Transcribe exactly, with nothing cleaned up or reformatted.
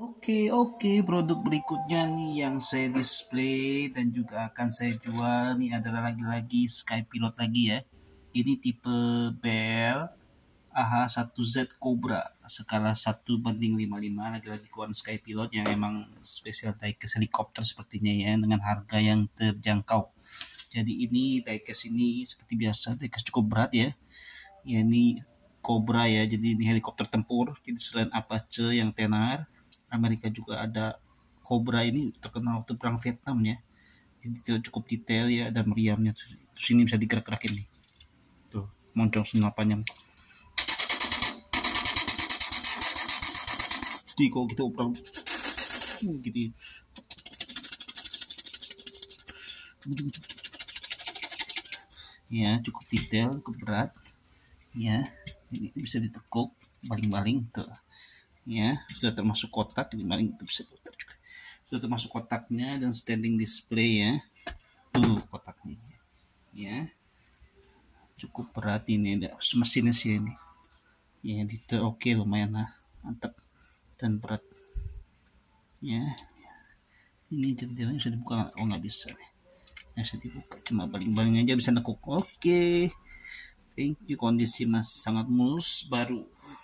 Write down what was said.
Oke, oke, produk berikutnya nih yang saya display dan juga akan saya jual nih adalah lagi-lagi Sky Pilot lagi ya. Ini tipe Bell A H satu Z Cobra skala satu banding lima puluh lima, lagi-lagi keluaran Sky Pilot yang emang spesial diecast helikopter sepertinya ya, dengan harga yang terjangkau. Jadi ini diecast ini seperti biasa diecast cukup berat ya. Ya ini Cobra ya, jadi ini helikopter tempur. Jadi selain Apache yang tenar, Amerika juga ada Cobra, ini terkenal waktu perang Vietnam ya. Jadi cukup detail ya, ada meriamnya. Terus ini bisa digerak-gerakin nih. Tuh, moncong senapannya. Jadi kalau kita perang gitu ya. Ya, cukup detail, cukup berat. Ya, ini bisa ditekuk, baling-baling tuh. Ya, sudah termasuk kotak, ini baling itu bisa putar juga. Sudah termasuk kotaknya dan standing display ya. Tuh kotaknya. Ya. Cukup berat ini, ada mesinnya sih ini. Ya, detail oke, lumayan lah. Mantap dan berat. Ya. Ini jendela bisa dibuka, oh nggak bisa nih. Yang bisa dibuka cuma baling-baling aja bisa nekuk. Oke. Thank you, kondisi masih sangat mulus, baru.